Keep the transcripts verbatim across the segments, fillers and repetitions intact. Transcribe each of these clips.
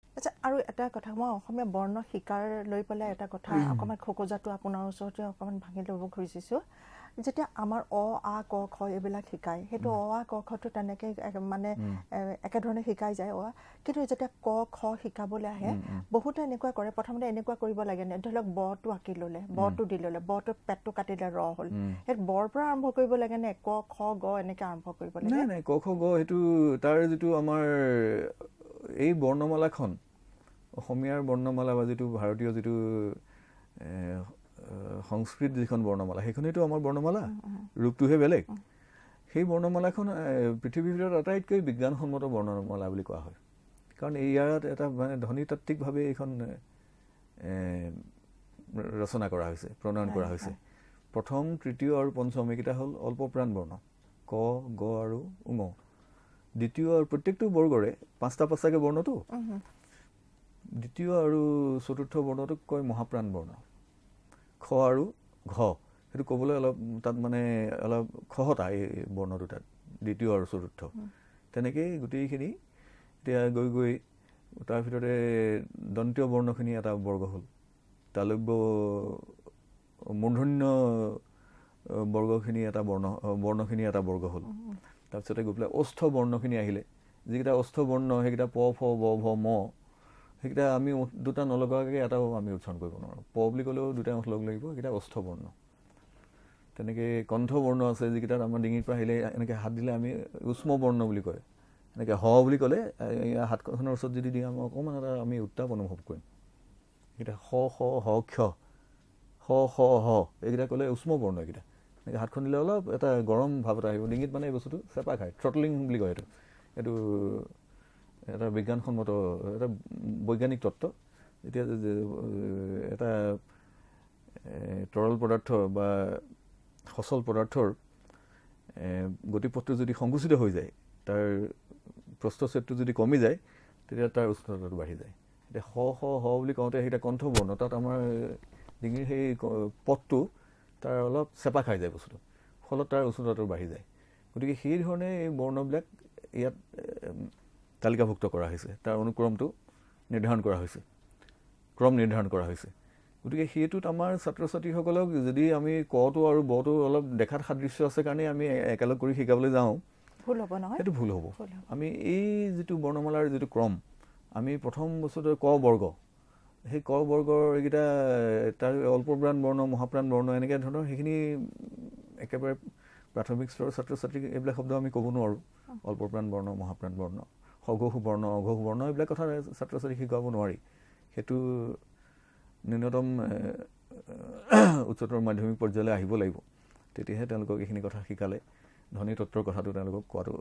আচ্ছা আৰু এটা কথা মই অসমীয়া বৰ্ণ শিকাৰ লৈ পেলাই এটা কথা অকমান খোকোজাটো আপোনাৰ ওচৰতে অকমান ভাঙি ল'ব খুজিছোঁ যেতিয়া আমাৰ অ আ ক খ এইবিলাক শিকায় সেইটো অ আ ক খটো তেনেকে মানে একেধৰণে শিকাই যায় অ কিন্তু যেতিয়া ক খ শিকাবলৈ আহে বহুতে এনেকুৱা কৰে প্ৰথমতে এনেকুৱা কৰিব লাগে নে ধৰি লওক বটো আঁকি ল'লে বটো দি ল'লে বটো পেটটো কাটিলে ৰ হ'ল সেই বৰ পৰা আৰম্ভ কৰিব লাগে নে ক খ গ এনেকৈ আৰম্ভ কৰিব লাগে নাই নাই ক খ গ সেইটো তাৰ যিটো আমাৰ এই বৰ্ণমালাখন অসমীয়াৰ বৰ্ণমালা বা যিটো ভাৰতীয় যিটো সংস্কৃত যিখন বৰ্ণমালা সেইখনেইতো আমাৰ বৰ্ণমালা ৰূপটোহে বেলেগ সেই বৰ্ণমালাখন পৃথিৱীৰ ভিতৰত আটাইতকৈ বিজ্ঞানসন্মত বৰ্ণমালা বুলি কোৱা হয় কাৰণ ইয়াত এটা মানে ধ্বনিতাত্ত্বিকভাৱে এইখন ৰচনা কৰা হৈছে প্ৰণয়ন কৰা হৈছে প্ৰথম তৃতীয় আৰু পঞ্চম এইকেইটা হ'ল অল্পপ্ৰাণ বৰ্ণ ক গ আৰু উঙ দ্বিতীয় আৰু প্ৰত্যেকটো বৰ্গৰে পাঁচটা পাঁচটাকৈ বৰ্ণটো দ্বিতীয় আৰু চতুৰ্থ বৰ্ণটোক কয় মহাপ্ৰাণ বৰ্ণ খ আৰু ঘ সেইটো ক'বলৈ অলপ তাত মানে অলপ খহতা এই বৰ্ণ দুটাত দ্বিতীয় আৰু চতুৰ্থ তেনেকেই গোটেইখিনি এতিয়া গৈ গৈ তাৰ ভিতৰতে দন্তীয় বৰ্ণখিনি এটা বৰ্গ হ'ল তালব্য মূৰ্ধন্য বৰ্গখিনি এটা বৰ্ণ বৰ্ণখিনি এটা বৰ্গ হ'ল তাৰপিছতে গৈ পেলাই অস্থ বৰ্ণখিনি আহিলে যিকেইটা অস্থ বৰ্ণ সেইকেইটা প ফ ব ভ ম সেইকেইটা আমি দুটা নলগাকৈ এটাও আমি উচ্চাৰণ কৰিব নোৱাৰোঁ প বুলি ক'লেও দুটা লগ লাগিব সেইকেইটা অস্থ বৰ্ণ তেনেকৈ কণ্ঠ বৰ্ণ আছে যিকেইটাত আমাৰ ডিঙিৰ পৰা আহিলে এনেকৈ হাত দিলে আমি উষ্ম বৰ্ণ বুলি কয় এনেকৈ হ বুলি ক'লে হাতখনৰ ওচৰত যদি দি আমি অকণমান এটা আমি উত্তাপ অনুভৱ কৰিম এইকেইটা স স হ ক্ষ স স হ এইকেইটা ক'লে উষ্ম বৰ্ণ এইকেইটা এনেকৈ হাতখন দিলে অলপ এটা গৰম ভাৱ এটা আহিব ডিঙিত মানে এই বস্তুটো চেপা খায় থ্ৰটলিং বুলি কয় এইটো এইটো এটা বিজ্ঞানসন্মত এটা বৈজ্ঞানিক তত্ত্ব এতিয়া এটা তৰল পদাৰ্থ বা সচল পদাৰ্থৰ গতিপথটো যদি সংকুচিত হৈ যায় তাৰ প্ৰস্থচ্ছেদটো যদি কমি যায় তেতিয়া তাৰ উষ্ণতাটো বাঢ়ি যায় এতিয়া স স হ বুলি কওঁতে সেইটা কণ্ঠ বৰ্ণ তাত আমাৰ ডিঙিৰ সেই পথটো তাৰ অলপ চেপা খাই যায় বস্তুটো ফলত তাৰ উষ্ণতাটো বাঢ়ি যায় গতিকে সেই ধৰণে এই বৰ্ণবিলাক ইয়াত তালিকাভুক্ত কৰা হৈছে তাৰ অনুক্ৰমটো নিৰ্ধাৰণ কৰা হৈছে ক্ৰম নিৰ্ধাৰণ কৰা হৈছে গতিকে সেইটোত আমাৰ ছাত্ৰ ছাত্ৰীসকলক যদি আমি কটো আৰু বটো অলপ দেখাত সাদৃশ্য আছে কাৰণে আমি একেলগ কৰি শিকাবলৈ যাওঁ ভুল হ'ব নহয় সেইটো ভুল হ'ব আমি এই যিটো বৰ্ণমালাৰ যিটো ক্ৰম আমি প্ৰথম বস্তুটো ক বৰ্গ সেই ক বৰ্গৰ এইকেইটা তাৰ অল্পপ্ৰাণ বৰ্ণ মহাপ্ৰাণ বৰ্ণ এনেকৈ ধৰণৰ সেইখিনি একেবাৰে প্ৰাথমিক স্তৰৰ ছাত্ৰ ছাত্ৰীক এইবিলাক শব্দ আমি ক'ব নোৱাৰোঁ অল্পপ্ৰাণ বৰ্ণ মহাপ্ৰাণ বৰ্ণ সঘোষ বৰ্ণ অঘোষ বৰ্ণ এইবিলাক কথা ছাত্ৰ ছাত্ৰীক শিকাব নোৱাৰি সেইটো ন্যূনতম উচ্চতৰ মাধ্যমিক পৰ্যায়লৈ আহিব লাগিব তেতিয়াহে তেওঁলোকক এইখিনি কথা শিকালে ধ্বনি তত্ত্বৰ কথাটো তেওঁলোকক কোৱাটো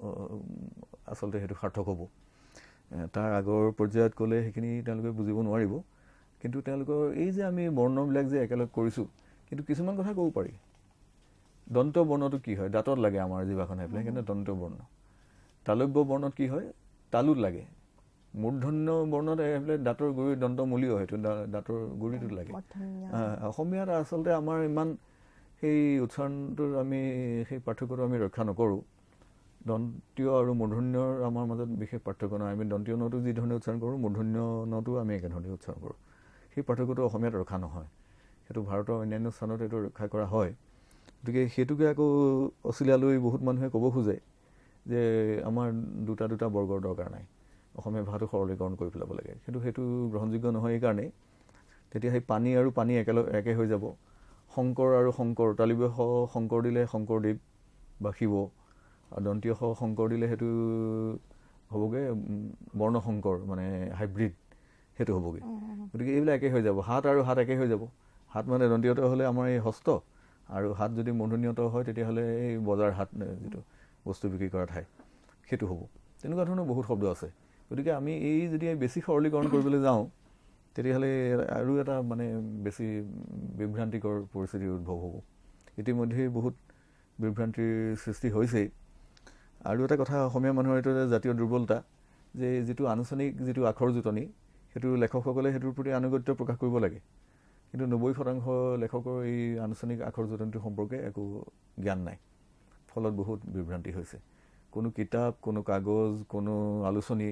আচলতে সেইটো সাৰ্থক হ'ব তাৰ আগৰ পৰ্যায়ত ক'লে সেইখিনি তেওঁলোকে বুজিব নোৱাৰিব কিন্তু তেওঁলোকৰ এই যে আমি বৰ্ণবিলাক যে একেলগ কৰিছোঁ কিন্তু কিছুমান কথা ক'ব পাৰি দন্ত বৰ্ণটো কি হয় দাঁতত লাগে আমাৰ জিভাখন আহি পেলাই কিন্তু দন্ত বৰ্ণ তালব্য বৰ্ণত কি হয় তালুত লাগে মূৰ্ধন্য বৰ্ণত আহি পেলাই দাঁতৰ গুৰি দন্তমূলীয় হয়তো দাঁতৰ গুৰিটোত লাগে অসমীয়াত আচলতে আমাৰ ইমান সেই উচ্চাৰণটোৰ আমি সেই পাৰ্থক্যটো আমি ৰক্ষা নকৰোঁ দন্তীয় আৰু মূৰ্ধন্যৰ আমাৰ মাজত বিশেষ পাৰ্থক্য নাই আমি দন্তীয় নটো যি ধৰণে উচ্চাৰণ কৰোঁ মূৰ্ধন্য নটো আমি একেধৰণে উচ্চাৰণ কৰোঁ সেই পাৰ্থক্যটো অসমীয়াত ৰক্ষা নহয় সেইটো ভাৰতৰ অন্যান্য স্থানত এইটো ৰক্ষা কৰা হয় গতিকে সেইটোকে আকৌ অচিলালৈ বহুত মানুহে ক'ব খোজে যে আমাৰ দুটা দুটা বৰ্গৰ দৰকাৰ নাই অসমীয়া ভাষাটো সৰলীকৰণ কৰি পেলাব লাগে কিন্তু সেইটো গ্ৰহণযোগ্য নহয় এইকাৰণেই তেতিয়া সেই পানী আৰু পানী একেলগ একে হৈ যাব শংকৰ আৰু শংকৰ তালিব্য স শংকৰ দিলে শংকৰদেৱ বা শিৱ আৰু দন্তীয় স শংকৰ দিলে সেইটো হ'বগৈ বৰ্ণশংকৰ মানে হাইব্ৰিড সেইটো হ'বগৈ গতিকে এইবিলাক একে হৈ যাব হাত আৰু হাত একে হৈ যাব হাত মানে দন্তীয়ত হ'লে আমাৰ এই হস্ত আৰু হাত যদি মূৰ্ধন্যত হয় তেতিয়াহ'লে এই বজাৰ হাত যিটো বস্তু বিক্ৰী কৰা ঠাই সেইটো হ'ব তেনেকুৱা ধৰণৰ বহুত শব্দ আছে গতিকে আমি এই যদি বেছি সৰলীকৰণ কৰিবলৈ যাওঁ তেতিয়াহ'লে আৰু এটা মানে বেছি বিভ্ৰান্তিকৰ পৰিস্থিতিৰ উদ্ভৱ হ'ব ইতিমধ্যে বহুত বিভ্ৰান্তিৰ সৃষ্টি হৈছেই আৰু এটা কথা অসমীয়া মানুহৰ এইটো জাতীয় দুৰ্বলতা যে যিটো আনুষ্ঠানিক যিটো আখৰ জোঁটনি সেইটো লেখকসকলে সেইটোৰ প্ৰতি আনুগত্য প্ৰকাশ কৰিব লাগে কিন্তু নব্বৈ শতাংশ লেখকৰ এই আনুষ্ঠানিক আখৰ জোঁটনিটোৰ সম্পৰ্কে একো জ্ঞান নাই ফলত বহুত বিভ্ৰান্তি হৈছে কোনো কিতাপ কোনো কাগজ কোনো আলোচনী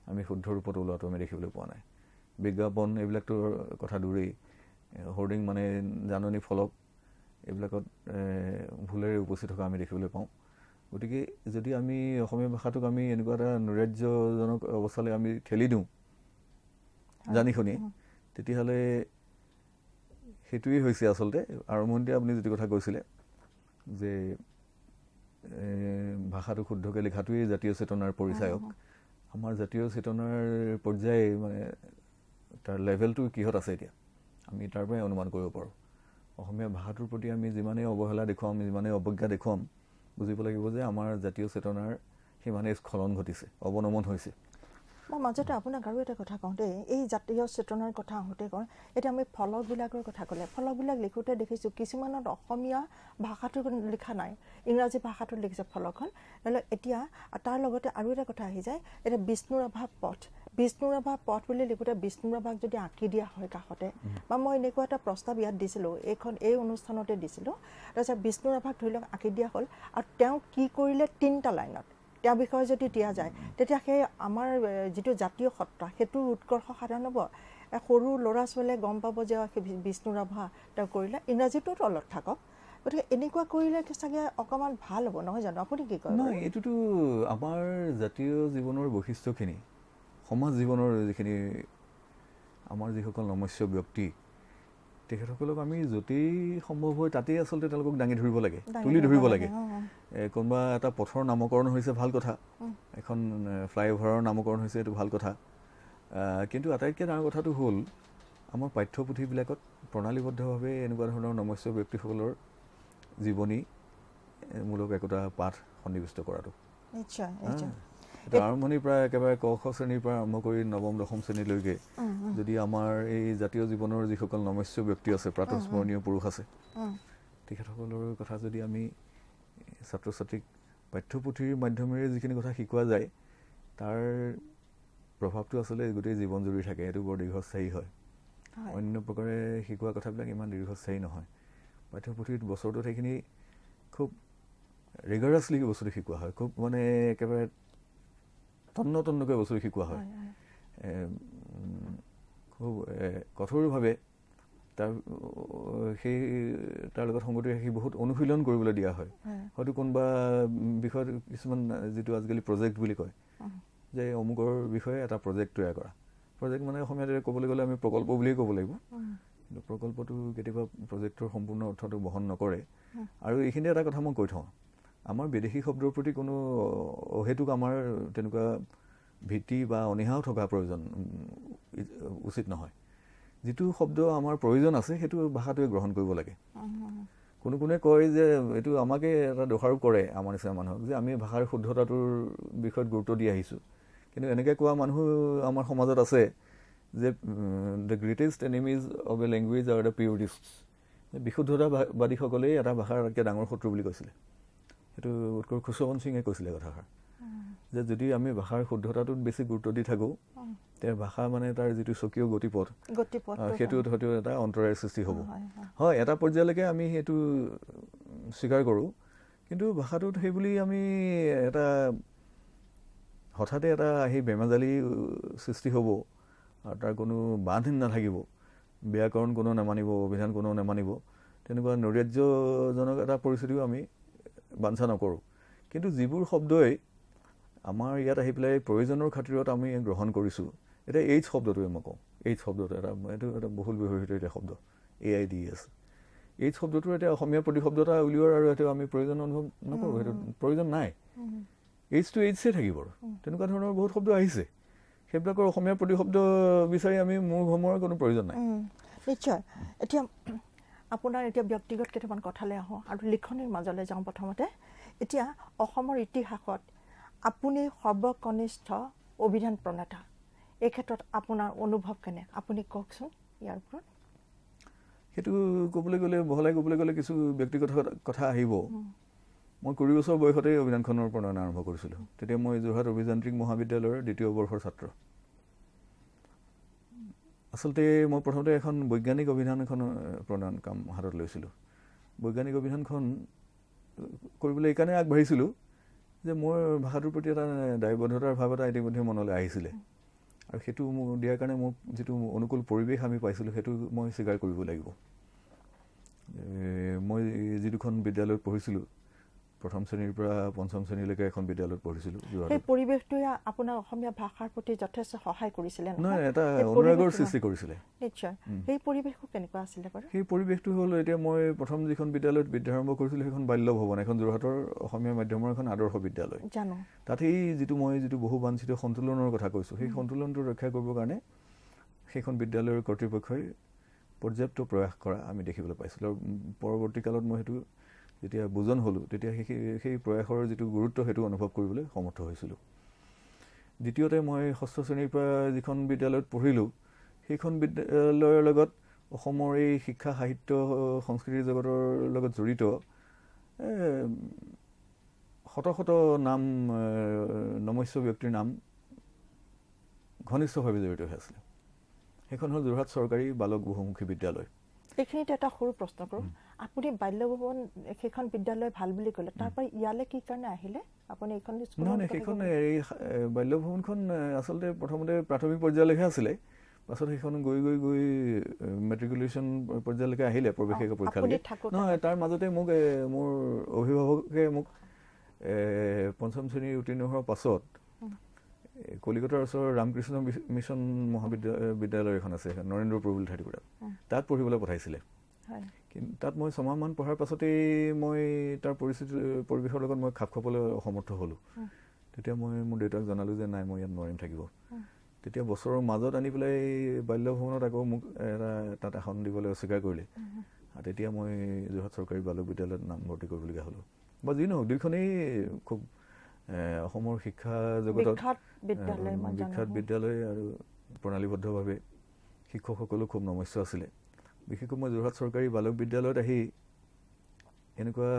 আমি শুদ্ধ ৰূপত ওলোৱাটো আমি দেখিবলৈ পোৱা নাই বিজ্ঞাপন এইবিলাকতো কথা দূৰেই হোৰ্ডিং মানে জাননী ফলক এইবিলাকত ভুলেৰে উপস্থিত থকা আমি দেখিবলৈ পাওঁ গতিকে যদি আমি অসমীয়া ভাষাটোক আমি এনেকুৱা এটা নৈৰাজ্যজনক অৱস্থালৈ আমি ঠেলি দিওঁ জানি শুনি তেতিয়াহ'লে সেইটোৱেই হৈছে আচলতে আৰম্ভণিতে আপুনি যিটো কথা কৈছিলে যে ভাষাটো শুদ্ধকৈ লিখাটোৱেই জাতীয় চেতনাৰ পৰিচায়ক আমাৰ জাতীয় চেতনাৰ পৰ্যায়ে মানে তাৰ লেভেলটো কিহত আছে এতিয়া আমি তাৰ পৰাই অনুমান কৰিব পাৰোঁ অসমীয়া ভাষাটোৰ প্ৰতি আমি যিমানেই অৱহেলা দেখুৱাম যিমানেই অৱজ্ঞা দেখুৱাম বুজিব লাগিব যে আমাৰ জাতীয় চেতনাৰ সিমানেই স্খলন ঘটিছে অৱনমন হৈছে মই মাজতে আপোনাক আৰু এটা কথা কওঁ দেই এই জাতীয় চেতনাৰ কথা আহোঁতে কওঁ এতিয়া আমি ফলকবিলাকৰ কথা ক'লে ফলকবিলাক লিখোঁতে দেখিছোঁ কিছুমানত অসমীয়া ভাষাটো লিখা নাই ইংৰাজী ভাষাটোত লিখিছে ফলকখন এতিয়া তাৰ লগতে আৰু এটা কথা আহি যায় এতিয়া বিষ্ণুৰাভা পথ বিষ্ণুৰাভা পথ বুলি লিখোঁতে বিষ্ণুৰাভাক যদি আঁকি দিয়া হয় কাষতে বা মই এনেকুৱা এটা প্ৰস্তাৱ ইয়াত দিছিলোঁ এইখন এই অনুষ্ঠানতে দিছিলোঁ তাৰপিছত বিষ্ণুৰাভাক ধৰি লওক আঁকি দিয়া হ'ল আৰু তেওঁ কি কৰিলে তিনিটা লাইনত তেওঁৰ বিষয়ে যদি দিয়া যায় তেতিয়া সেই আমাৰ যিটো জাতীয় সত্তা সেইটোৰ উৎকৰ্ষ সাধন হ'ব সৰু ল'ৰা ছোৱালীয়ে গম পাব যে বিষ্ণুৰাভা তেওঁ কৰিলে ইংৰাজীটোত অলপ থাকক গতিকে এনেকুৱা কৰিলে চাগে অকণমান ভাল হ'ব নহয় জানো আপুনি কি কয় নহয় এইটোতো আমাৰ জাতীয় জীৱনৰ বৈশিষ্ট্যখিনি সমাজ জীৱনৰ যিখিনি আমাৰ যিসকল নমস্য ব্যক্তি তেখেতসকলক আমি য'তেই সম্ভৱ হয় তাতেই আচলতে তেওঁলোকক দাঙি ধৰিব লাগে তুলি ধৰিব লাগে কোনোবা এটা পথৰ নামকৰণ হৈছে ভাল কথা এখন ফ্লাইঅভাৰৰ নামকৰণ হৈছে এইটো ভাল কথা কিন্তু আটাইতকৈ ডাঙৰ কথাটো হ'ল আমাৰ পাঠ্যপুথিবিলাকত প্ৰণালীবদ্ধভাৱে এনেকুৱা ধৰণৰ নমস্য ব্যক্তিসকলৰ জীৱনীমূলক একোটা পাঠ সন্নিৱিষ্ট কৰাটো নিশ্চয় নিশ্চয় আৰম্ভণিৰ পৰা একেবাৰে ক খ শ্ৰেণীৰ পৰা আৰম্ভ কৰি নৱম দশম শ্ৰেণীলৈকে যদি আমাৰ এই জাতীয় জীৱনৰ যিসকল নমস্য ব্যক্তি আছে প্ৰাতঃস্মৰণীয় পুৰুষ আছে তেখেতসকলৰ কথা যদি আমি ছাত্ৰ ছাত্ৰীক পাঠ্যপুথিৰ মাধ্যমেৰে যিখিনি কথা শিকোৱা যায় তাৰ প্ৰভাৱটো আচলতে গোটেই জীৱন জুৰি থাকে এইটো বৰ দীৰ্ঘস্থায়ী হয় অন্য প্ৰকাৰে শিকোৱা কথাবিলাক ইমান দীৰ্ঘস্থায়ী নহয় পাঠ্যপুথিত বছৰটোত সেইখিনি খুব ৰিগাৰাছলি বস্তুটো শিকোৱা হয় খুব মানে একেবাৰে তন্ন তন্নকৈ বস্তু শিকোৱা হয় খুব কঠোৰভাৱে তাৰ সেই তাৰ লগত সংগতি ৰাখি বহুত অনুশীলন কৰিবলৈ দিয়া হয় হয়তো কোনোবা বিষয়ত কিছুমান যিটো আজিকালি প্ৰজেক্ট বুলি কয় যে অমুকৰ বিষয়ে এটা প্ৰজেক্ট তৈয়াৰ কৰা প্ৰজেক্ট মানে অসমীয়াতে ক'বলৈ গ'লে আমি প্ৰকল্প বুলিয়েই ক'ব লাগিব কিন্তু প্ৰকল্পটো কেতিয়াবা প্ৰজেক্টৰ সম্পূৰ্ণ অৰ্থটো বহন নকৰে আৰু এইখিনিতে এটা কথা মই কৈ থওঁ আমাৰ বিদেশী শব্দৰ প্ৰতি কোনো অহেতুক আমাৰ তেনেকুৱা ভীতি বা অনীহাও থকা প্ৰয়োজন উচিত নহয় যিটো শব্দ আমাৰ প্ৰয়োজন আছে সেইটো ভাষাটোৱে গ্ৰহণ কৰিব লাগে কোনো কোনে কয় যে এইটো আমাকে এটা দোষাৰোপ কৰে আমাৰ নিচিনা মানুহক যে আমি ভাষাৰ শুদ্ধতাটোৰ বিষয়ত গুৰুত্ব দি আহিছোঁ কিন্তু এনেকৈ কোৱা মানুহ আমাৰ সমাজত আছে যে the greatest enemies of a language are the purists বিশুদ্ধতাবাদীসকলেই এটা ভাষাৰ আটাইতকৈ ডাঙৰ শত্ৰু বুলি কৈছিলে সেইটো উৎকৰ্ষ খুচৱন সিঙে কৈছিলে কথাষাৰ যে যদি আমি ভাষাৰ শুদ্ধতাটোত বেছি গুৰুত্ব দি থাকোঁ তেতিয়া ভাষা মানে তাৰ যিটো স্বকীয় গতিপথ সেইটোত হয়তো এটা অন্তৰায়ৰ সৃষ্টি হ'ব হয় এটা পৰ্যায়লৈকে আমি সেইটো স্বীকাৰ কৰোঁ কিন্তু ভাষাটোত সেইবুলি আমি এটা হঠাতে এটা সেই বেমাজালি সৃষ্টি হ'ব আৰু তাৰ কোনো বান্ধ নাথাকিব ব্যাকৰণ কোনো নামানিব অভিধান কোনো নামানিব তেনেকুৱা নৈৰাজ্যজনক এটা পৰিস্থিতিও আমি বাঞ্ছা নকৰোঁ কিন্তু যিবোৰ শব্দই আমাৰ ইয়াত আহি পেলাই প্ৰয়োজনৰ খাতিৰত আমি গ্ৰহণ কৰিছোঁ এতিয়া এইচ শব্দটোৱে মই কওঁ এইচ শব্দটো এটা এইটো এটা বহুল ব্যৱহৃত এটা শব্দ A I D S H শব্দটোৰ এতিয়া অসমীয়া প্ৰতিশব্দতা উলিওৱাৰ আৰু সেইটো আমি প্ৰয়োজন অনুভৱ নকৰোঁ সেইটো প্ৰয়োজন নাই এইচটো এইচে থাকিব তেনেকুৱা ধৰণৰ বহুত শব্দ আহিছে সেইবিলাকৰ অসমীয়া প্ৰতিশব্দ বিচাৰি আমি মূৰ ভমোৱাৰ কোনো প্ৰয়োজন নাই নিশ্চয় এতিয়া আপোনাৰ এতিয়া ব্যক্তিগত কেইটামান কথালৈ আহোঁ আৰু লিখনিৰ মাজলৈ যাওঁ প্ৰথমতে এতিয়া অসমৰ ইতিহাসত আপুনি সৰ্বকনিষ্ঠ অভিধান প্ৰণেতা এই ক্ষেত্ৰত আপোনাৰ অনুভৱ কেনে আপুনি কওকচোন ইয়াৰ ওপৰত সেইটো ক'বলৈ গ'লে বহলাই ক'বলৈ গ'লে কিছু ব্যক্তিগত কথা আহিব মই কুৰি বছৰ বয়সতে অভিধানখনৰ প্ৰণয়ন আৰম্ভ কৰিছিলোঁ তেতিয়া মই যোৰহাট অভিযান্ত্ৰিক মহাবিদ্যালয়ৰ দ্বিতীয় বৰ্ষৰ ছাত্ৰ আচলতে মই প্ৰথমতে এখন বৈজ্ঞানিক অভিধান এখন প্ৰণয়ন কাম হাতত লৈছিলোঁ বৈজ্ঞানিক অভিধানখন কৰিবলৈ এইকাৰণে আগবাঢ়িছিলোঁ যে মোৰ ভাষাটোৰ প্ৰতি এটা দায়বদ্ধতাৰ ভাৱ এটা ইতিমধ্যে মনলৈ আহিছিলে আৰু সেইটো দিয়াৰ কাৰণে মোক যিটো অনুকূল পৰিৱেশ আমি পাইছিলোঁ সেইটো মই স্বীকাৰ কৰিব লাগিব। মই যি দুখন বিদ্যালয়ত পঢ়িছিলোঁ, প্ৰথম শ্ৰেণীৰ পৰা পঞ্চম শ্ৰেণীলৈকে এখন বিদ্যালয়ত পঢ়িছিলোঁ। সেই পৰিৱেশটোৱে আপোনাৰ অসমীয়া ভাষাৰ প্ৰতি যথেষ্ট সহায় কৰিছিলে নহয়? এটা অনুৰাগৰ সৃষ্টি কৰিছিলে। নিশ্চয়। সেই পৰিৱেশটো কেনেকুৱা আছিলে বাৰু? সেই পৰিৱেশটো হ'ল, এতিয়া মই প্ৰথম যিখন বিদ্যালয়ত বিদ্যাৰম্ভ কৰিছিলোঁ সেইখন বাল্য ভৱন, এখন যোৰহাটৰ অসমীয়া মাধ্যমৰ এখন আদৰ্শ বিদ্যালয়। জানো। তাত সেই যিটো মই যিটো বহু বাঞ্ছিত সন্তুলনৰ কথা কৈছোঁ, সেই সন্তুলনটো ৰক্ষা কৰিবৰ কাৰণে সেইখন বিদ্যালয়ৰ কৰ্তৃপক্ষই পৰ্যাপ্ত প্ৰয়াস কৰা আমি দেখিবলৈ পাইছিলোঁ। আৰু পৰৱৰ্তী কালত মই সেইটো যেতিয়া বুজন হ'লোঁ, তেতিয়া সেই সেই প্ৰয়াসৰ যিটো গুৰুত্ব সেইটো অনুভৱ কৰিবলৈ সমৰ্থ হৈছিলোঁ। দ্বিতীয়তে, মই ষষ্ঠ শ্ৰেণীৰ পৰা যিখন বিদ্যালয়ত পঢ়িলোঁ, সেইখন বিদ্যালয়ৰ লগত অসমৰ এই শিক্ষা সাহিত্য সংস্কৃতিৰ জগতৰ লগত জড়িত শত শত নাম নমস্য ব্যক্তিৰ নাম ঘনিষ্ঠভাৱে জড়িত হৈ আছিলে। সেইখন হ'ল যোৰহাট চৰকাৰী বালক বহুমুখী বিদ্যালয়। এইখিনিতে এটা সৰু প্ৰশ্ন কৰোঁ। আপুনি বাল্য ভৱন সেইখন বিদ্যালয় ভাল বুলি ক'লে, তাৰ পৰা ইয়ালৈ কি কাৰণে আহিলে আপুনি? এইখন নহয়, সেইখন এই বাল্য ভৱনখন আচলতে প্ৰথমতে প্ৰাথমিক পৰ্যায়লৈকে আছিলে। পাছত সেইখন গৈ গৈ গৈ মেট্ৰিকুলেশ্যন পৰ্যায়লৈকে আহিলে, প্ৰৱেশিকা পৰীক্ষালৈকে। নহয়, তাৰ মাজতে মোক মোৰ অভিভাৱকে মোক পঞ্চম শ্ৰেণীৰ উত্তীৰ্ণ হোৱাৰ পাছত কলিকতাৰ ওচৰৰ ৰামকৃষ্ণ মিছন মহাবিদ্যালয় বিদ্যালয় এখন আছে, নৰেন্দ্ৰ প্ৰভুল ঠাইটুকুৰাত, তাত পঢ়িবলৈ পঠাইছিলে। কিন্তু তাত মই ছমাহমান পঢ়াৰ পাছতেই মই তাৰ পৰিস্থিতি পৰিৱেশৰ লগত মই খাপ খাবলৈ অসমৰ্থ হ'লোঁ। তেতিয়া মই মোৰ দেউতাক জনালোঁ যে নাই, মই ইয়াত নোৱাৰিম থাকিব। তেতিয়া বছৰৰ মাজত আনি পেলাই বাল্য ভৱনত আকৌ মোক এটা তাত আসন দিবলৈ অস্বীকাৰ কৰিলে। আৰু তেতিয়া মই যোৰহাট চৰকাৰী বালক বিদ্যালয়ত নামভৰ্তি কৰিবলগীয়া হ'লোঁ। বা যি নহওক, দুইখনেই খুব অসমৰ শিক্ষা জগতত বিখ্যাত বিদ্যালয় আৰু প্ৰণালীবদ্ধভাৱে শিক্ষকসকলো খুব নমস্য আছিলে। বিশেষকৈ মই যোৰহাট চৰকাৰী বালক বিদ্যালয়ত আহি এনেকুৱা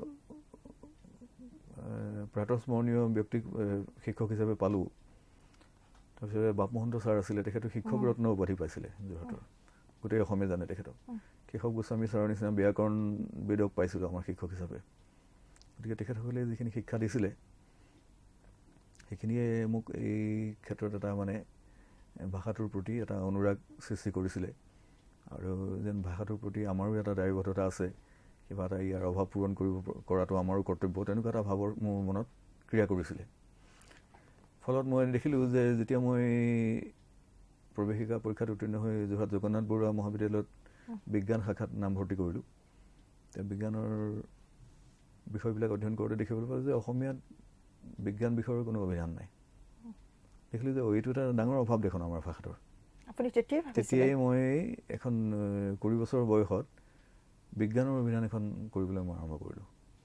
প্ৰাতঃস্মৰণীয় ব্যক্তিক শিক্ষক হিচাপে পালোঁ। তাৰপিছত বাপ মহন্ত ছাৰ আছিলে, তেখেতে শিক্ষক ৰত্ন উপাধি পাইছিলে যোৰহাটৰ, গোটেই অসমে জানে তেখেতক। কেশৱ গোস্বামী ছাৰৰ নিচিনা ব্যাকৰণবিদক পাইছিলোঁ আমাৰ শিক্ষক হিচাপে। গতিকে তেখেতসকলে যিখিনি শিক্ষা দিছিলে সেইখিনিয়ে মোক এই ক্ষেত্ৰত এটা মানে ভাষাটোৰ প্ৰতি এটা অনুৰাগ সৃষ্টি কৰিছিলে। আৰু যেন ভাষাটোৰ প্ৰতি আমাৰো এটা দায়বদ্ধতা আছে, কিবা এটা ইয়াৰ অভাৱ পূৰণ কৰিব কৰাটো আমাৰো কৰ্তব্য, তেনেকুৱা এটা ভাৱৰ মোৰ মনত ক্ৰিয়া কৰিছিলে। ফলত মই দেখিলোঁ যে যেতিয়া মই প্ৰৱেশিকা পৰীক্ষাত উত্তীৰ্ণ হৈ যোৰহাট জগন্নাথ বৰুৱা মহাবিদ্যালয়ত বিজ্ঞান শাখাত নামভৰ্তি কৰিলোঁ, তেতিয়া বিজ্ঞানৰ বিষয়বিলাক অধ্যয়ন কৰোঁতে দেখিবলৈ পালোঁ যে অসমীয়াত বিজ্ঞান বিষয়ৰ কোনো অভিধান নাই। দেখিলোঁ যে এইটো এটা ডাঙৰ অভাৱ দেখোন আমাৰ ভাষাটোৰ। তেতিয়াই মই এখন কুৰি বছৰ বয়সত বিজ্ঞানৰ অভিধান এখন কৰিবলৈ মই আৰম্ভ কৰিলোঁ।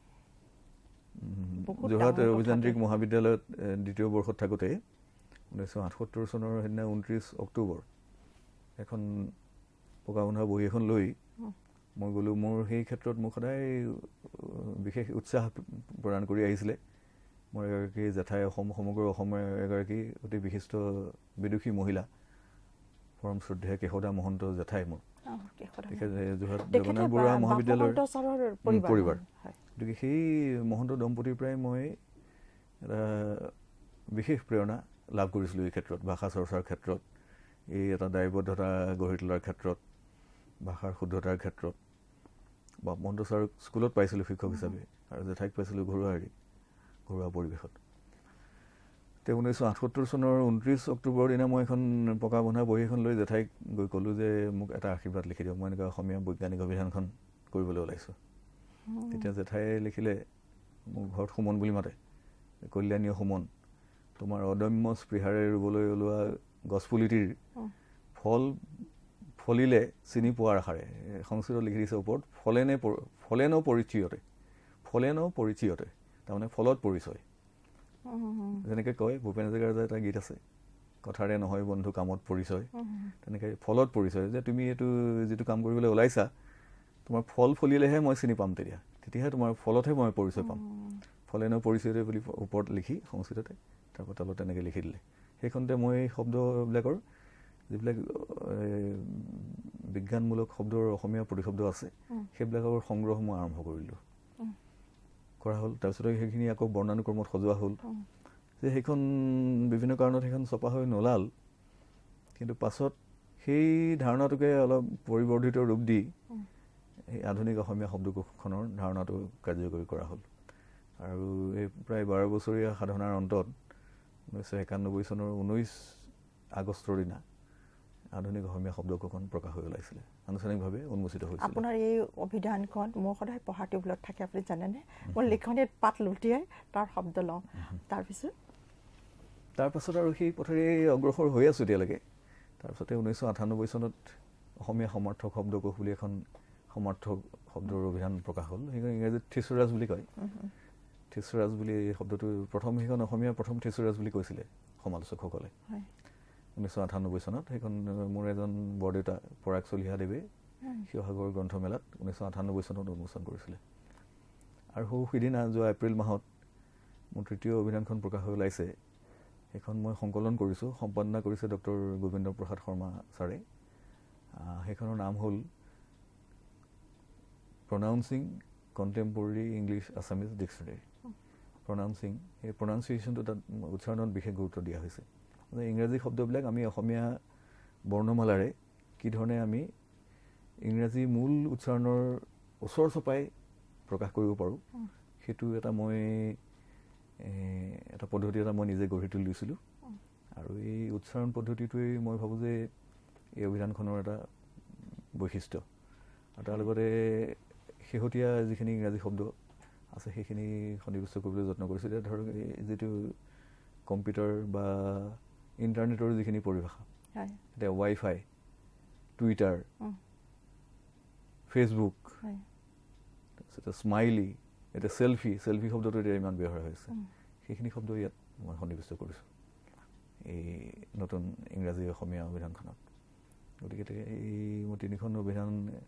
যোৰহাট অভিযান্ত্ৰিক মহাবিদ্যালয়ত দ্বিতীয় বৰ্ষত থাকোঁতে ঊনৈছশ আঠসত্তৰ চনৰ সেইদিনা ঊনত্ৰিছ অক্টোবৰ এখন পকা বন্ধা বহী এখন লৈ মই গ'লোঁ। মোৰ সেই ক্ষেত্ৰত মোক সদায় বিশেষ উৎসাহ প্ৰদান কৰি আহিছিলে মোৰ এগৰাকী জেঠাই, অসম সমগ্ৰ অসমৰ এগৰাকী অতি বিশিষ্ট বিদুষী মহিলা, পৰম শ্ৰদ্ধেয় কেশৱদা মহন্ত জেঠাই মোৰ। তেখেতে যোৰহাট জগন্নাথ বৰুৱা মহাবিদ্যালয়ৰ পৰিবাৰ। গতিকে সেই মহন্ত দম্পতিৰ পৰাই মই এটা বিশেষ প্ৰেৰণা লাভ কৰিছিলোঁ এই ক্ষেত্ৰত, ভাষা চৰ্চাৰ ক্ষেত্ৰত, এই এটা দায়বদ্ধতা গঢ়ি তোলাৰ ক্ষেত্ৰত, ভাষাৰ শুদ্ধতাৰ ক্ষেত্ৰত। বা মহন্ত ছাৰক স্কুলত পাইছিলোঁ শিক্ষক হিচাপে, আৰু জেঠাইক পাইছিলোঁ ঘৰুৱা হেৰি ঘৰুৱা পৰিৱেশত। তেওঁ ঊনৈছশ আঠসত্তৰ চনৰ ঊনত্ৰিছ অক্টোবৰৰ দিনা মই এখন পকা বন্ধা বহী এখন লৈ জেঠাইক গৈ ক'লোঁ যে মোক এটা আশীৰ্বাদ লিখি দিয়ক, মই এনেকুৱা অসমীয়া বৈজ্ঞানিক অভিধানখন কৰিবলৈ ওলাইছোঁ। তেতিয়া জেঠাই লিখিলে, মোক ঘৰত সুমন বুলি মাতে, কল্যাণীয় সুমন, তোমাৰ অদম্য স্পৃহাৰে ৰুবলৈ ওলোৱা গছপুলিটিৰ ফল ফলিলে চিনি পোৱাৰ আশাৰে, সংস্কৃতত লিখি দিছে ওপৰত, ফলেনে ফলেন পৰিচয়তে, ফলেন পৰিচয়তে, তাৰমানে ফলত পৰিচয়। যেনেকৈ কয় ভূপেন হাজৰিকাৰ এটা গীত আছে, কথাৰে নহয় বন্ধু কামত পৰিচয়, তেনেকৈ ফলত পৰিচয়, যে তুমি এইটো যিটো কাম কৰিবলৈ ওলাইছা তোমাৰ ফল ফলিলেহে মই চিনি পাম, তেতিয়া তেতিয়াহে তোমাৰ ফলতহে মই পৰিচয় পাম। ফলেন পৰিচয়তে বুলি ওপৰত লিখি সংস্কৃততে, তাৰপৰা তলত তেনেকৈ লিখি দিলে। সেইখনতে মই শব্দবিলাকৰ যিবিলাক বিজ্ঞানমূলক শব্দৰ অসমীয়া প্ৰতিশব্দ আছে সেইবিলাকৰ সংগ্ৰহ মই আৰম্ভ কৰিলোঁ, কৰা হ'ল। তাৰপিছতে সেইখিনি আকৌ বৰ্ণানুক্ৰমত সজোৱা হ'ল। যে সেইখন বিভিন্ন কাৰণত সেইখন ছপা হৈ নোলাল, কিন্তু পাছত সেই ধাৰণাটোকে অলপ পৰিৱৰ্ধিত ৰূপ দি এই আধুনিক অসমীয়া শব্দকোষখনৰ ধাৰণাটো কাৰ্যকৰী কৰা হ'ল আৰু এই প্ৰায় বাৰ বছৰীয়া সাধনাৰ অন্তত ঊনৈছশ একানব্বৈ চনৰ ঊনৈছ আগষ্টৰ দিনা আধুনিক অসমীয়া শব্দকোষখন প্ৰকাশ হৈ ওলাইছিলে আনুষ্ঠানিকভাৱে উন্মোচিত হৈছিল আপোনাৰ এই অভিধানখন মোৰ সদায় পঢ়া টেবুলত থাকে আপুনি জানেনে মই লিখনিত পাত লুটিয়াই তাৰ শব্দ লওঁ তাৰপিছত তাৰপাছত আৰু সেই পথেৰে অগ্ৰসৰ হৈ আছোঁ এতিয়ালৈকে তাৰপিছতে ঊনৈছশ আঠানব্বৈ চনত অসমীয়া সমাৰ্থক শব্দকোষ বুলি এখন সমাৰ্থক শব্দৰ অভিধান প্ৰকাশ হ'ল সেইখন ইংৰাজীত থিচৰাজ বুলি কয় থিচৰাজ বুলি এই শব্দটো প্ৰথম সেইখন অসমীয়া প্ৰথম থিচৰাজ বুলি কৈছিলে সমালোচকসকলে ঊনৈছশ আঠানব্বৈ চনত সেইখন মোৰ এজন বৰদেউতা পৰাগ চলিহাদেৱে শিৱসাগৰ গ্ৰন্থমেলাত ঊনৈছশ আঠানব্বৈ চনত উন্মোচন কৰিছিলে আৰু সৌ সিদিনা যোৱা এপ্ৰিল মাহত মোৰ তৃতীয় অভিধানখন প্ৰকাশ হৈ ওলাইছে সেইখন মই সংকলন কৰিছোঁ সম্পাদনা কৰিছে ডক্টৰ গোবিন্দ প্ৰসাদ শৰ্মা ছাৰে সেইখনৰ নাম হ'ল pronouncing contemporary English Assamese dictionary pronouncing এই প্ৰনাউন্সিয়েশ্যনটো তাত উচ্চাৰণত বিশেষ গুৰুত্ব দিয়া হৈছে ইংৰাজী শব্দবিলাক আমি অসমীয়া বৰ্ণমালাৰে কি ধৰণে আমি ইংৰাজী মূল উচ্চাৰণৰ ওচৰ চপাই প্ৰকাশ কৰিব পাৰোঁ সেইটো এটা মই এটা পদ্ধতি এটা মই নিজে গঢ়ি তুলি লৈছিলোঁ আৰু এই উচ্চাৰণ পদ্ধতিটোৱেই মই ভাবোঁ যে এই অভিধানখনৰ এটা বৈশিষ্ট্য আৰু তাৰ লগতে শেহতীয়া যিখিনি ইংৰাজী শব্দ আছে সেইখিনি সন্নিৱিষ্ট কৰিবলৈ যত্ন কৰিছোঁ এতিয়া ধৰক যিটো কম্পিউটাৰ বা ইণ্টাৰনেটৰ যিখিনি পৰিভাষা এতিয়া ৱাই ফাই টুইটাৰ ফেচবুক তাৰপিছতে স্মাইলি এতিয়া চেলফি চেলফি শব্দটো এতিয়া ইমান ব্যৱহাৰ হৈছে সেইখিনি শব্দ ইয়াত মই সন্নিৱিষ্ট কৰিছোঁ এই নতুন ইংৰাজী অসমীয়া অভিধানখনত গতিকে এই মই তিনিখন অভিধান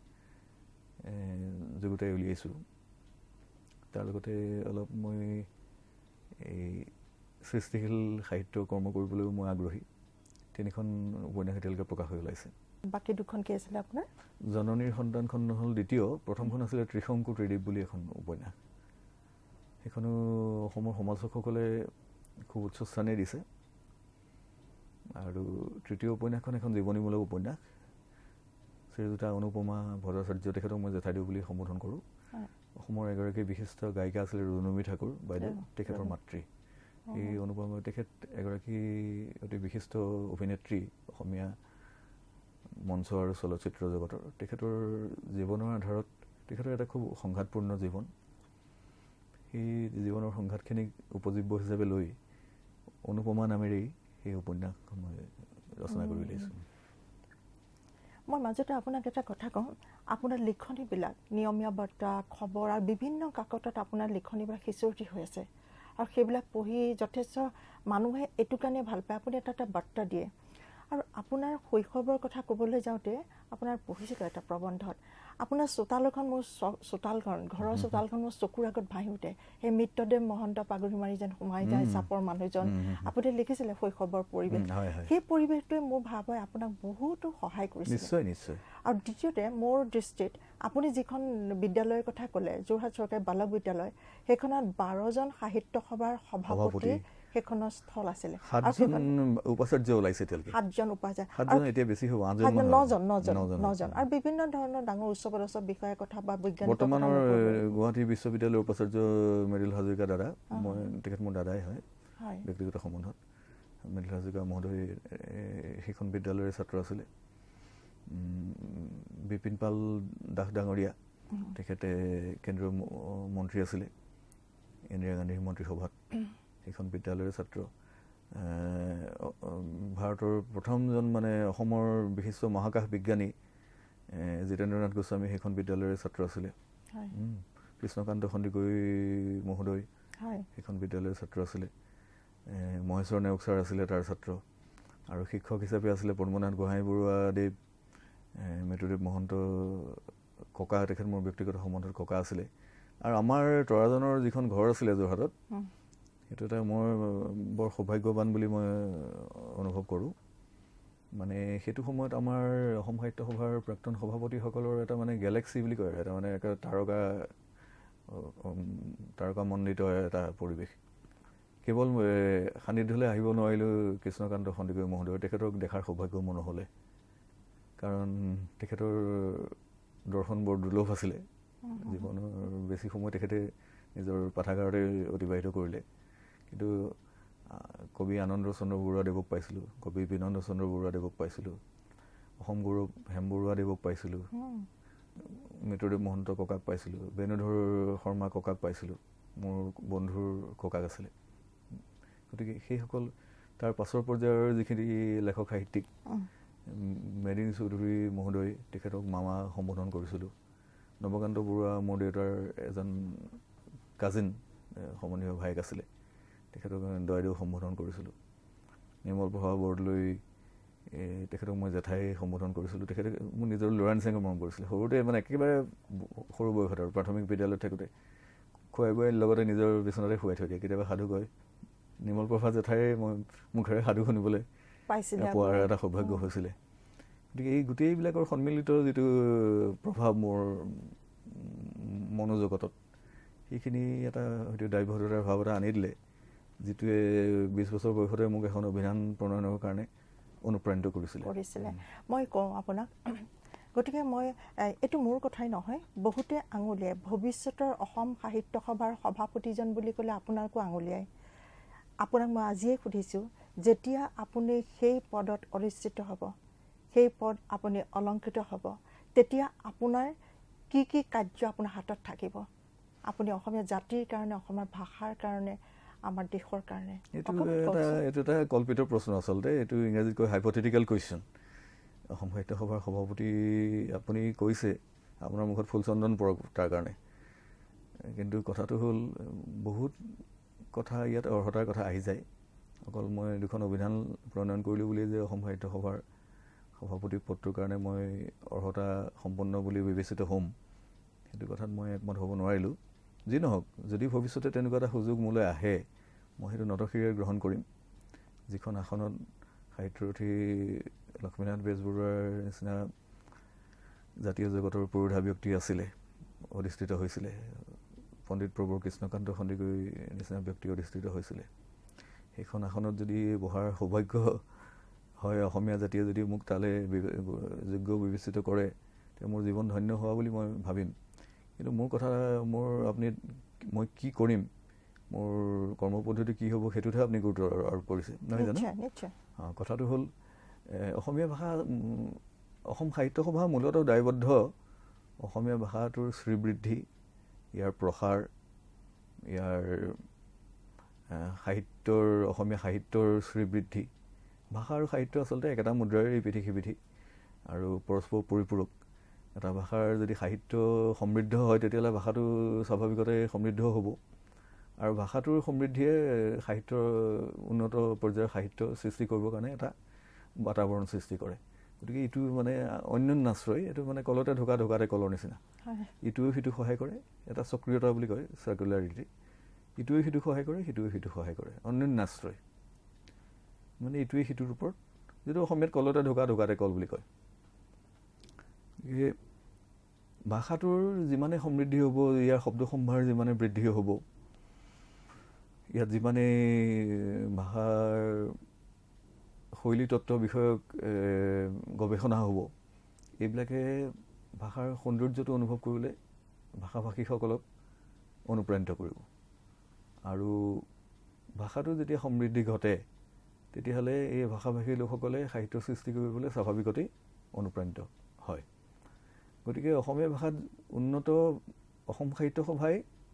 যুগুতাই উলিয়াইছোঁ তাৰ লগতে অলপ মই এই সৃষ্টিশীল সাহিত্য কৰ্ম কৰিবলৈও মই আগ্ৰহী তিনিখন উপন্যাস এতিয়ালৈকে প্ৰকাশ হৈ ওলাইছে বাকী দুখন কি আছিলে আপোনাৰ জননীৰ সন্তানখন হ'ল দ্বিতীয় প্ৰথমখন আছিলে ত্ৰিশংকু ত্ৰিদীপ বুলি এখন উপন্যাস সেইখনো অসমৰ সমালোচকসকলে খুব উচ্চ স্থানেই দিছে আৰু তৃতীয় উপন্যাসখন এখন জীৱনীমূলক উপন্যাস শ্ৰীযুতা অনুপমা ভট্টাচাৰ্য তেখেতক মই জেঠাইদেউ বুলি সম্বোধন কৰোঁ অসমৰ এগৰাকী বিশিষ্ট গায়িকা আছিলে ৰুণমী ঠাকুৰ বাইদেউ তেখেতৰ মাতৃ এই অনুপমা তেখেত এগৰাকী অতি বিশিষ্ট অভিনেত্ৰী অসমীয়া মঞ্চ আৰু চলচ্চিত্ৰ জগতৰ তেখেতৰ জীৱনৰ আধাৰত তেখেতৰ এটা খুব সংঘাতপূৰ্ণ জীৱন সেই জীৱনৰ সংঘাতখিনিক উপজীব্য হিচাপে লৈ অনুপমা নামেৰেই সেই উপন্যাসখন মই ৰচনা কৰি উলিয়াইছোঁ মই মাজতে আপোনাক এটা কথা কওঁ আপোনাৰ লিখনিবিলাক নিয়মীয়া বাৰ্তা খবৰ আৰু বিভিন্ন কাকতত আপোনাৰ লিখনিবিলাক সিঁচৰতি হৈ আছে আৰু সেইবিলাক পঢ়ি যথেষ্ট মানুহে এইটো কাৰণে ভাল পায় আপুনি এটা এটা বাৰ্তা দিয়ে আৰু আপোনাৰ শৈশৱৰ কথা ক'বলৈ যাওঁতে আপোনাৰ পঢ়িছিলোঁ এটা প্ৰবন্ধত আপোনাৰ চোতালখন মোৰ চোতালখন ঘৰৰ চোতালখন মোৰ চকুৰ আগত ভাহি উঠে সেই মিত্ৰদেৱ মহন্ত পাগুৰি মাৰি যেন সোমাই যায় চাপৰ মানুহজন আপুনি লিখিছিলে শৈশৱৰ পৰিৱেশ সেই পৰিৱেশটোৱে মোৰ ভাৱ হয় আপোনাক বহুতো সহায় কৰিছে নিশ্চয় নিশ্চয় আৰু দ্বিতীয়তে মোৰ দৃষ্টিত আপুনি যিখন বিদ্যালয়ৰ কথা ক'লে যোৰহাট চৰকাৰী বালক বিদ্যালয় সেইখনত বাৰজন সাহিত্য সভাৰ সভাপতি সেইখনৰ স্থল আছিলে উপাচাৰ্য ওলাইছে সাতজন উপাচাৰ্য নজন নজন আৰু বিভিন্ন ধৰণৰ ডাঙৰ উচ্চ পদস্থ বিষয়াৰ কথা বা বৈজ্ঞানিক বৰ্তমানৰ গুৱাহাটী বিশ্ববিদ্যালয়ৰ উপাচাৰ্য মেৰিল হাজৰিকা দাদা মই তেখেত মোৰ দাদাই হয় ব্যক্তিগত সম্বন্ধত মেৰিল হাজৰিকা মহোদয় সেইখন বিদ্যালয়ৰ ছাত্ৰ আছিলে বিপিন পাল দাস ডাঙৰীয়া তেখেতে কেন্দ্ৰীয় মন্ত্ৰী আছিলে ইন্দিৰা গান্ধীৰ মন্ত্ৰীসভাত সেইখন বিদ্যালয়ৰ ছাত্ৰ ভাৰতৰ প্ৰথমজন মানে অসমৰ বিশিষ্ট মহাকাশ বিজ্ঞানী জিতেন্দ্ৰনাথ গোস্বামী সেইখন বিদ্যালয়ৰ ছাত্ৰ আছিলে কৃষ্ণকান্ত সন্দিকৈ মহোদয় সেইখন বিদ্যালয়ৰ ছাত্ৰ আছিলে মহেশ্বৰ নেওগ ছাৰ আছিলে তাৰ ছাত্ৰ আৰু শিক্ষক হিচাপে আছিলে পদ্মনাথ গোহাঁই বৰুৱাদেৱ মৃত্যুদেৱ মহন্ত ককা তেখেত মোৰ ব্যক্তিগত সম্বন্ধত ককা আছিলে আৰু আমাৰ তৰাজনৰ যিখন ঘৰ আছিলে যোৰহাটত সেইটো এটা মই বৰ সৌভাগ্যৱান বুলি মই অনুভৱ কৰোঁ মানে সেইটো সময়ত আমাৰ অসম সাহিত্য সভাৰ প্ৰাক্তন সভাপতিসকলৰ এটা মানে গেলেক্সি বুলি কয় এটা মানে এটা তাৰকা তাৰকামণ্ডিত এটা পৰিৱেশ কেৱল সান্নিধ্যলৈ আহিব নোৱাৰিলোঁ কৃষ্ণকান্ত সন্দিকৈ মহোদয়, তেখেতক দেখাৰ সৌভাগ্য মোৰ নহ'লে, কাৰণ তেখেতৰ দৰ্শন বৰ দুৰ্লভ আছিলে। জীৱনৰ বেছি সময় তেখেতে নিজৰ পাঠাগাৰতে অতিবাহিত কৰিলে। কিন্তু কবি আনন্দ চন্দ্ৰ বৰুৱাদেৱক পাইছিলোঁ, কবি বিনন্দ চন্দ্ৰ বৰুৱাদেৱক পাইছিলোঁ, অসম গৌৰৱ হেম বৰুৱাদেৱক পাইছিলোঁ, মিত্ৰদেৱ মহন্ত ককাক পাইছিলোঁ, বেণুধৰ শৰ্মা ককাক পাইছিলোঁ, মোৰ বন্ধুৰ ককাক আছিলে। গতিকে সেইসকল তাৰ পাছৰ পৰ্যায়ৰ যিখিনি লেখক সাহিত্যিক, মেদিনী চৌধুৰী মহোদয়, তেখেতক মামা সম্বোধন কৰিছিলোঁ। নৱকান্ত বৰুৱা মোৰ দেউতাৰ এজন কাজিন সমনীয় ভায়েক আছিলে, তেখেতক দয়দেউ সম্বোধন কৰিছিলোঁ। নিৰ্মল প্ৰভা বৰদলৈ, তেখেতক মই জেঠাই সম্বোধন কৰিছিলোঁ। তেখেতে মোৰ নিজৰ ল'ৰা নিচিনাকৈ মৰম কৰিছিলে। সৰুতে মানে একেবাৰে সৰু বয়সত আৰু প্ৰাথমিক বিদ্যালয়ত থাকোঁতে খুৱাই বুৱাই লগতে নিজৰ বিচনাতে শুৱাই থৈ দিয়ে। কেতিয়াবা সাধু কয়। নিৰ্মল প্ৰভা জেঠাই মই মুখেৰে সাধু শুনিবলৈ পোৱাৰ এটা সৌভাগ্য হৈছিলে। গতিকে এই গোটেইবিলাকৰ সন্মিলিত যিটো প্ৰভাৱ মোৰ মনোজগতত, সেইখিনি এটা হয়তো দায়বদ্ধতাৰ ভাৱ এটা আনি দিলে, যিটোৱে বিছ বছৰ বয়সতে মোক এখন অভিধান প্ৰণয়নৰ কাৰণে অনুপ্ৰাণিত কৰিছিলে কৰিছিলে মই কওঁ আপোনাক। গতিকে মই এইটো মোৰ কথাই নহয়, বহুতে আঙুলিয়াই ভৱিষ্যতৰ অসম সাহিত্য সভাৰ সভাপতিজন বুলি ক'লে আপোনাকো আঙুলিয়াই। আপোনাক মই আজিয়ে সুধিছোঁ, যেতিয়া আপুনি সেই পদত অধিষ্ঠিত হ'ব, সেই পদ আপুনি অলংকৃত হ'ব, তেতিয়া আপোনাৰ কি কি কাৰ্য আপোনাৰ হাতত থাকিব? আপুনি অসমীয়া জাতিৰ কাৰণে, অসমৰ ভাষাৰ কাৰণে, আমাৰ দেশৰ কাৰণে। এইটো এটা এইটো এটা কল্পিত প্ৰশ্ন আচলতে। এইটো ইংৰাজীত কয় হাইপথেটিকেল কুৱেশ্যন। অসম সাহিত্য সভাৰ সভাপতি আপুনি কৈছে, আপোনাৰ মুখত ফুলচন্দন পৰক তাৰ কাৰণে। কিন্তু কথাটো হ'ল, বহুত কথা ইয়াত অৰ্হতাৰ কথা আহি যায়। অকল মই দুখন অভিধান প্ৰণয়ন কৰিলোঁ বুলিয়ে যে অসম সাহিত্য সভাৰ সভাপতি পদটোৰ কাৰণে মই অৰ্হতা সম্পন্ন বুলি বিবেচিত হ'ম, সেইটো কথাত মই একমত হ'ব নোৱাৰিলোঁ। যি নহওক, যদি ভৱিষ্যতে তেনেকুৱা এটা সুযোগ মোলৈ আহে, মই সেইটো নতশিৰে গ্ৰহণ কৰিম। যিখন আসনত সাহিত্যৰথী লক্ষ্মীনাথ বেজবৰুৱাৰ নিচিনা জাতীয় জগতৰ পুৰোধা ব্যক্তি আছিলে, অধিষ্ঠিত হৈছিলে, পণ্ডিত প্ৰভুৰ কৃষ্ণকান্ত সন্দিকৈ নিচিনা ব্যক্তি অধিষ্ঠিত হৈছিলে, সেইখন আসনত যদি বহাৰ সৌভাগ্য হয়, অসমীয়া জাতিয়ে যদি মোক তালৈ যোগ্য বিবেচিত কৰে, তেতিয়া মোৰ জীৱন ধন্য হোৱা বুলি মই ভাবিম। কিন্তু মোৰ কথা, মোৰ আপুনি মই কি কৰিম, মোৰ কৰ্মপদ্ধতি কি হ'ব, সেইটোতহে আপুনি গুৰুত্ব আৰোপ কৰিছে, নহয় জানো? অঁ, কথাটো হ'ল, অসমীয়া ভাষা, অসম সাহিত্য সভা মূলতঃ দায়বদ্ধ অসমীয়া ভাষাটোৰ শ্ৰীবৃদ্ধি, ইয়াৰ প্ৰসাৰ, ইয়াৰ সাহিত্যৰ, অসমীয়া সাহিত্যৰ শ্ৰীবৃদ্ধি। ভাষা আৰু সাহিত্য আচলতে একেটা মুদ্ৰাৰে এই পিঠি সিপিঠি আৰু পৰস্পৰ পৰিপূৰক। এটা ভাষাৰ যদি সাহিত্য সমৃদ্ধ হয়, তেতিয়াহ'লে ভাষাটো স্বাভাৱিকতে সমৃদ্ধ হ'ব, আৰু ভাষাটোৰ সমৃদ্ধিয়ে সাহিত্যৰ উন্নত পৰ্যায়ৰ সাহিত্য সৃষ্টি কৰিবৰ কাৰণে এটা বাতাবৰণ সৃষ্টি কৰে। গতিকে এইটো মানে অন্যন্যাশ্ৰয়, এইটো মানে কলতে ঢোকা ঢোকাতে কলৰ নিচিনা। ইটোৱে সিটোক সহায় কৰে, এটা সক্ৰিয়তা বুলি কয়, চাৰ্কুলাৰিটি। ইটোৱে সিটোক সহায় কৰে, সিটোৱে সিটোক সহায় কৰে, অন্যন্যাশ্ৰয়। মানে ইটোৱে সিটোৰ ওপৰত, যিটো অসমীয়াত কলতে ঢোকা ঢোকাতে কল বুলি কয়। গতিকে ভাষাটোৰ যিমানে সমৃদ্ধি হ'ব, ইয়াৰ শব্দ সম্ভাৰ যিমানে বৃদ্ধি হ'ব, ইয়াত যিমানে ভাষাৰ শৈলী তত্ত্ব বিষয়ক গৱেষণা হ'ব, এইবিলাকে ভাষাৰ সৌন্দৰ্যটো অনুভৱ কৰিবলৈ ভাষাভাষীসকলক অনুপ্ৰাণিত কৰিব। আৰু ভাষাটো যেতিয়া সমৃদ্ধি ঘটে, তেতিয়াহ'লে এই ভাষাভাষী লোকসকলে সাহিত্য সৃষ্টি কৰিবলৈ স্বাভাৱিকতেই অনুপ্ৰাণিত হয়। গতিকে অসমীয়া ভাষাত উন্নত অসম সাহিত্য সভাই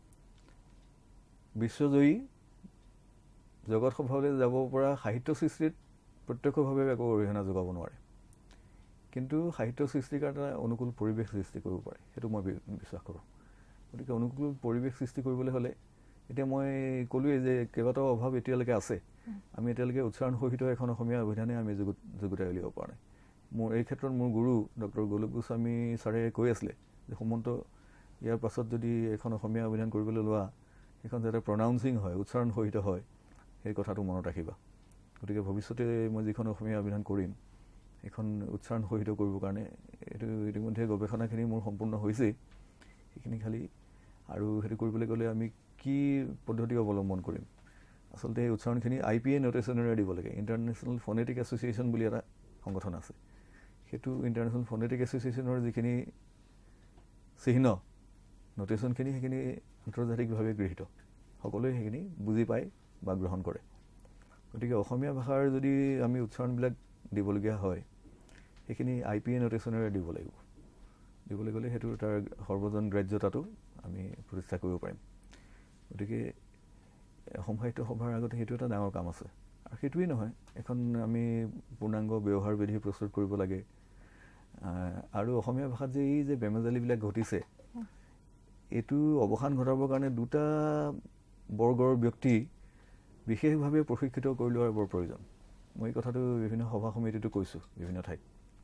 বিশ্বজয়ী, জগত সভালৈ যাব পৰা সাহিত্য সৃষ্টিত প্ৰত্যক্ষভাৱে একো অৰিহণা যোগাব নোৱাৰে, কিন্তু সাহিত্য সৃষ্টিৰ কাৰণে অনুকূল পৰিৱেশ সৃষ্টি কৰিব পাৰে, সেইটো মই বিশ্বাস কৰোঁ। গতিকে অনুকূল পৰিৱেশ সৃষ্টি কৰিবলৈ হ'লে, এতিয়া মই ক'লোৱেই যে কেইবাটাও অভাৱ এতিয়ালৈকে আছে। আমি এতিয়ালৈকে উচ্চাৰণ সহিত এখন অসমীয়া অভিধানে আমি যুগুত যুগুতাই উলিয়াব পৰা নাই। মোৰ এই ক্ষেত্ৰত মোৰ গুৰু ডক্টৰ গোলোক গোস্বামী ছাৰে কৈ আছিলে যে, সুমন্ত, ইয়াৰ পাছত যদি এখন অসমীয়া অভিধান কৰিবলৈ লোৱা, সেইখন যাতে প্ৰনাউন্সিং হয়, উচ্চাৰণ সহিত হয়, সেই কথাটো মনত ৰাখিবা। গতিকে ভৱিষ্যতে মই যিখন অসমীয়া অভিধান কৰিম, সেইখন উচ্চাৰণ সহিত কৰিবৰ কাৰণে এইটো ইতিমধ্যে গৱেষণাখিনি মোৰ সম্পূৰ্ণ হৈছেই। সেইখিনি খালি আৰু সেইটো কৰিবলৈ গ'লে আমি কি পদ্ধতি অৱলম্বন কৰিম, আচলতে এই উচ্চাৰণখিনি আই পি এ নোটেশ্যনেৰে দিব লাগে। ইণ্টাৰনেশ্যনেল ফনেটিক এছ'চিয়েশ্যন বুলি এটা সংগঠন আছে, সেইটো ইণ্টাৰনেশ্যনেল ফনেটিক এছ'চিয়েশ্যনৰ যিখিনি চিহ্ন নোটেশ্যনখিনি সেইখিনি আন্তৰ্জাতিকভাৱে গৃহীত, সকলোৱে সেইখিনি বুজি পায় বা গ্ৰহণ কৰে। গতিকে অসমীয়া ভাষাৰ যদি আমি উচ্চাৰণবিলাক দিবলগীয়া হয় সেইখিনি আই পি এ নোটেশ্যনেৰে দিব লাগিব। দিবলৈ গ'লে সেইটো তাৰ সৰ্বজন গ্ৰাহ্যতাটো আমি প্ৰতিষ্ঠা কৰিব পাৰিম। গতিকে অসম সাহিত্য সভাৰ আগতে সেইটো এটা ডাঙৰ কাম আছে। আৰু সেইটোৱেই নহয়, এখন আমি পূৰ্ণাংগ ব্যৱহাৰ বিধি প্ৰস্তুত কৰিব লাগে। আৰু অসমীয়া ভাষাত যে এই যে বেমেজালিবিলাক ঘটিছে, এইটো অৱসান ঘটাবৰ কাৰণে দুটা বৰ্গৰ ব্যক্তি বিশেষভাৱে প্ৰশিক্ষিত কৰি লোৱাৰ বৰ প্ৰয়োজন। মই এই কথাটো বিভিন্ন সভা সমিতিটো কৈছোঁ বিভিন্ন ঠাইত।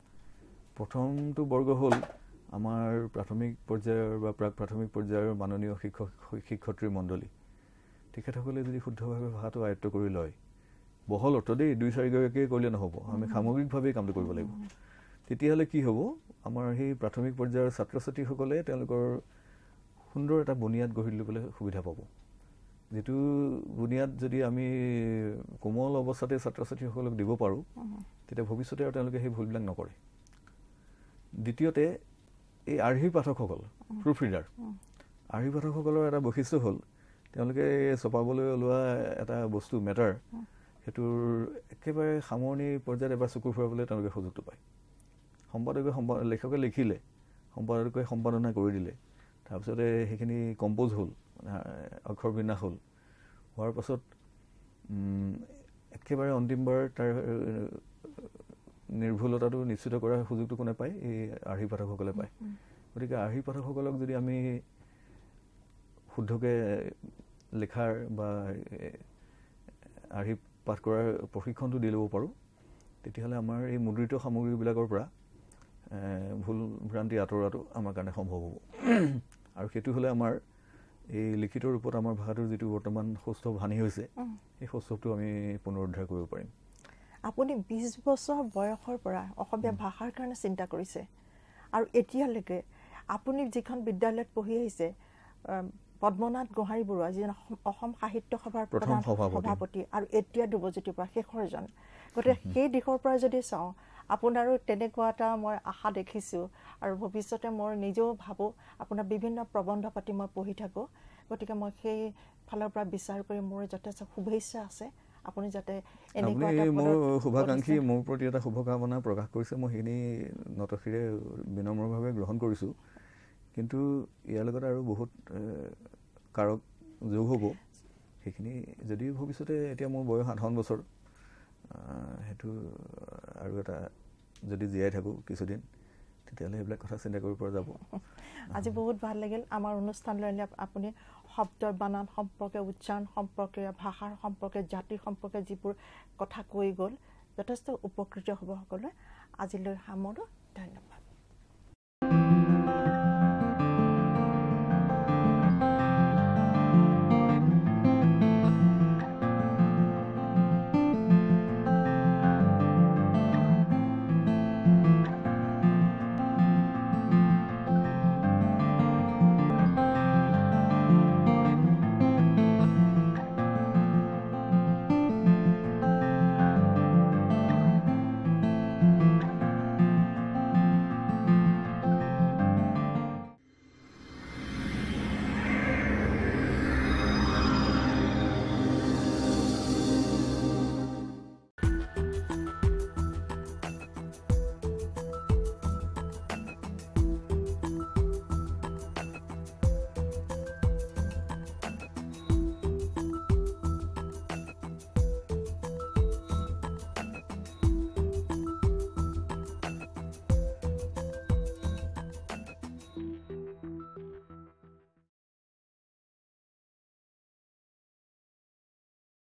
প্ৰথমটো বৰ্গ হ'ল আমাৰ প্ৰাথমিক পৰ্যায়ৰ বা প্ৰাক প্ৰাথমিক পৰ্যায়ৰ মাননীয় শিক্ষক শিক্ষয়িত্ৰী মণ্ডলী। তেখেতসকলে যদি শুদ্ধভাৱে ভাষাটো আয়ত্ব কৰি লয়, বহল অৰ্থ দেই, দুই চাৰিগৰাকীয়ে কৰিলে নহ'ব, আমি সামগ্ৰিকভাৱেই কামটো কৰিব লাগিব। তেতিয়াহ'লে কি হ'ব, আমাৰ সেই প্ৰাথমিক পৰ্যায়ৰ ছাত্ৰ ছাত্ৰীসকলে তেওঁলোকৰ সুন্দৰ এটা বুনিয়াদ গঢ়ি তুলিবলৈ সুবিধা পাব। যিটো বুনিয়াদ যদি আমি কোমল অৱস্থাতে ছাত্ৰ ছাত্ৰীসকলক দিব পাৰোঁ, তেতিয়া ভৱিষ্যতে আৰু তেওঁলোকে সেই ভুলবিলাক নকৰে। দ্বিতীয়তে, এই আৰ্হি পাঠকসকল, প্ৰুফ ৰিডাৰ, আৰ্হি পাঠকসকলৰ এটা বৈশিষ্ট্য হ'ল তেওঁলোকে ছপাবলৈ ওলোৱা এটা বস্তু মেটাৰ, সেইটোৰ একেবাৰে সামৰণি পৰ্যায়ত এবাৰ চকু ফুৰাবলৈ তেওঁলোকে সুযোগটো পায়। সম্পাদকে সম্পা লেখকে লিখিলে, সম্পাদকে সম্পাদনা কৰি দিলে, তাৰপিছতে সেইখিনি কম্প'জ হ'ল, মানে অক্ষৰ বিন্যাস হ'ল, হোৱাৰ পাছত একেবাৰে অন্তিমবাৰ তাৰ নিৰ্ভুলতাটো নিশ্চিত কৰাৰ সুযোগটো কোনে পায়? এই আৰ্হি পাঠকসকলে পায়। গতিকে আৰ্হি পাঠকসকলক যদি আমি শুদ্ধকৈ লিখাৰ বা আৰ্হি পাঠ কৰাৰ প্ৰশিক্ষণটো দি ল'ব পাৰোঁ, তেতিয়াহ'লে আমাৰ এই মুদ্ৰিত সামগ্ৰীবিলাকৰ পৰা ভুল ভ্ৰান্তি আঁতৰোৱাটো আমাৰ কাৰণে সম্ভৱ হ'ব। আৰু সেইটো হ'লে আমাৰ এই লিখিত ৰূপত আমাৰ ভাষাটোৰ যিটো বৰ্তমান সৌষ্ঠৱ হানি হৈছে, সেই সৌষ্ঠৱটো আমি পুনৰুদ্ধাৰ কৰিব পাৰিম। আপুনি বিছ বছৰ বয়সৰ পৰা অসমীয়া ভাষাৰ কাৰণে চিন্তা কৰিছে, আৰু এতিয়ালৈকে আপুনি যিখন বিদ্যালয়ত পঢ়ি আহিছে, পদ্মনাথ গোহাঁই বৰুৱা যিজন অসম সাহিত্য সভাৰ প্ৰধান সভাপতি আৰু এতিয়া ধ্ৰুৱজ্যোতিৰ পৰা শেষৰজন, গতিকে সেই দিশৰ পৰা যদি চাওঁ, আপোনাৰো তেনেকুৱা এটা মই আশা দেখিছোঁ। আৰু ভৱিষ্যতে মই নিজেও ভাবোঁ, আপোনাৰ বিভিন্ন প্ৰবন্ধ পাতি মই পঢ়ি থাকোঁ। গতিকে মই সেই ফালৰ পৰা বিচাৰ কৰি মোৰ যথেষ্ট শুভেচ্ছা আছে। আপুনি যাতে এনেকুৱা এটা মোৰ শুভাকাংক্ষী মোৰ প্ৰতি এটা শুভকামনা প্ৰকাশ কৰিছে, মই সেইখিনি নতশিৰে বিনম্ৰভাৱে গ্ৰহণ কৰিছোঁ। কিন্তু ইয়াৰ লগত আৰু বহুত কাৰক যোগ হ'ব। সেইখিনি যদি ভৱিষ্যতে, এতিয়া মোৰ বয়স আঠাৱন্ন বছৰ, সেইটো আৰু এটা যদি জীয়াই থাকোঁ কিছুদিন, তেতিয়াহ'লে সেইবিলাক কথা চিন্তা কৰিব পৰা যাব। আজি বহুত ভাল লাগিল আমাৰ অনুষ্ঠানলৈ আপুনি শব্দৰ বানান সম্পৰ্কে, উচ্চাৰণ সম্পৰ্কে, ভাষাৰ সম্পৰ্কে, জাতিৰ সম্পৰ্কে যিবোৰ কথা কৈ গ'ল, যথেষ্ট উপকৃত হ'ব সকলোৱে। আজিলৈ সামৰোঁ, ধন্যবাদ।